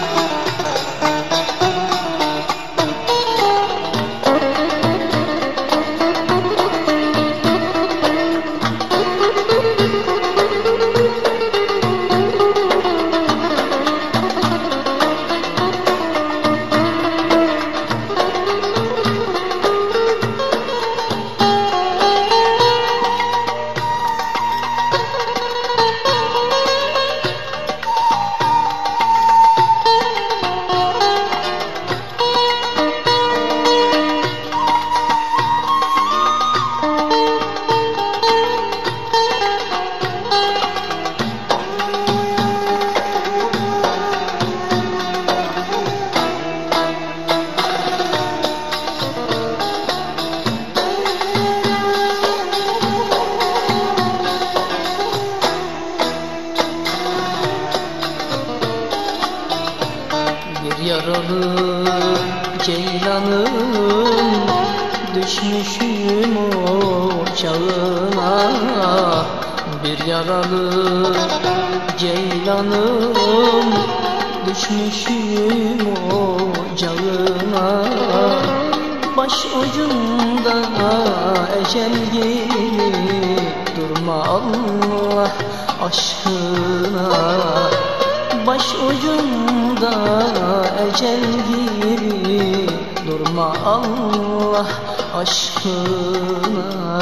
Yaralı ceylanım, düşmüşüm ocağına. Bir yaralı ceylanım, düşmüşüm ocağına. Baş ucunda ecel gibi, durma Allah aşkına. Baş ucunda ecel gibi, durma Allah aşkına.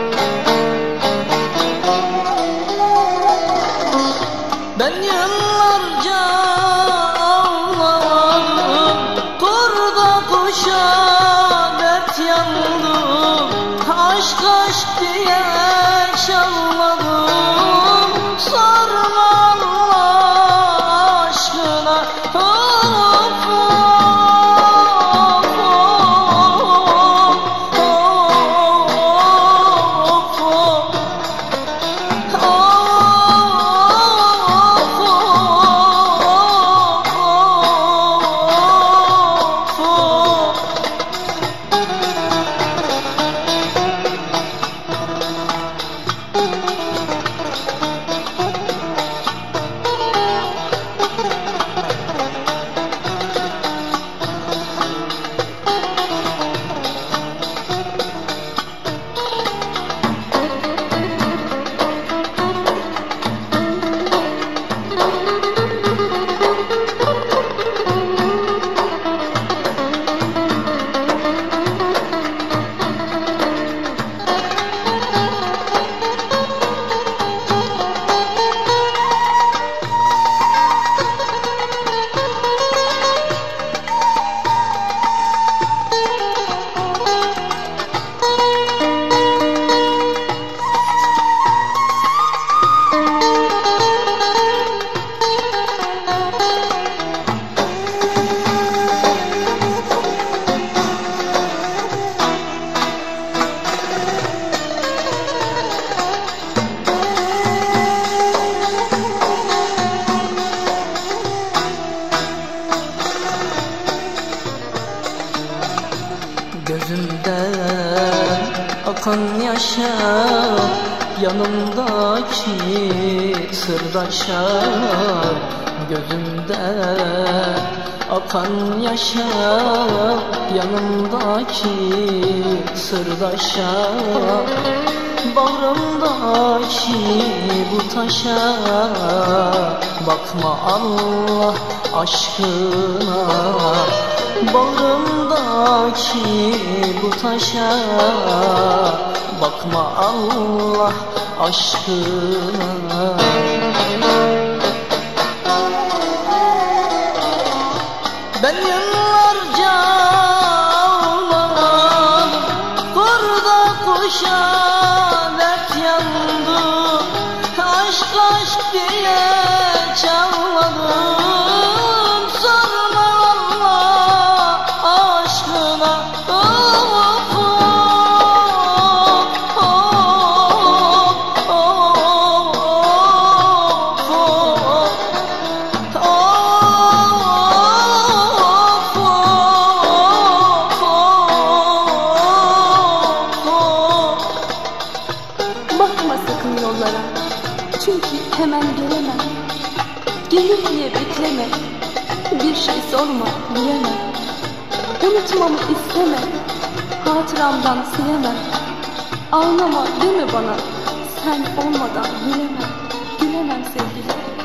Ben yıllarca ağladım, kurda kuşa dert yandım. Aşk aşk diye çalmadım, sorma Allah aşkına. Gözümden akan yaşa, yanımdaki sırdaşa. Gözümden akan yaşa, yanımdaki sırdaşa. Bağrımdaki bu taşa, bakma Allah aşkına. Bağrımdaki bu taşa, bakma Allah aşkına. Ben yıllarca ağladım, kurda kuşa dert yandım. Aşk aşk diye çalmadım, sorma Allah aşkına. Bakma sakın yollara, çünkü hemen gelemem. Gelir diye bekleme. Bir şey sorma, diyemem. Unutmamı isteme, hatıramdan silemem. Ağlama deme bana, sen olmadan gülemem, gülemem sevgilim.